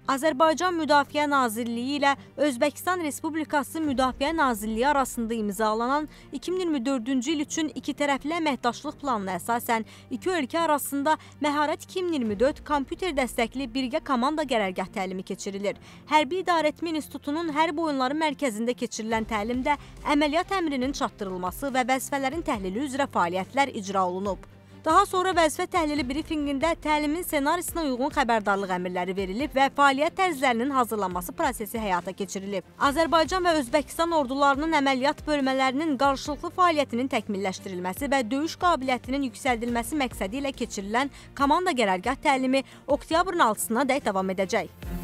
Azərbaycan Müdafiə Nazirliyi ilə Özbəkistan Respublikası Müdafiə Nazirliyi arasında imzalanan 2024-cü il üçün ikitərəfli əməkdaşlıq planına əsasən iki ölkə arasında Məharət 2024 kompüter dəstəkli birgə komanda qərargah təlimi keçirilir. Hərbi İdarəetmə İnstitutunun Hərb Oyunları Mərkəzində keçirilən təlimdə əməliyyat əmrinin çatdırılması və vəzifələrin təhlili üzrə fəaliyyətlər icra olunub. Daha sonra vəzifə təhlili brifinqində təlimin ssenarisinə uyğun xəbərdarlıq əmrləri verilib və fəaliyyət tərzlərinin hazırlanması prosesi həyata keçirilib. Azərbaycan və Özbəkistan ordularının əməliyyat bölmələrinin qarşılıqlı fəaliyyətinin təkmilləşdirilməsi və döyüş qabiliyyətinin yüksəldilməsi məqsədi ilə keçirilən komanda qərargah təlimi oktyabrın 6-sına dək davam edəcək.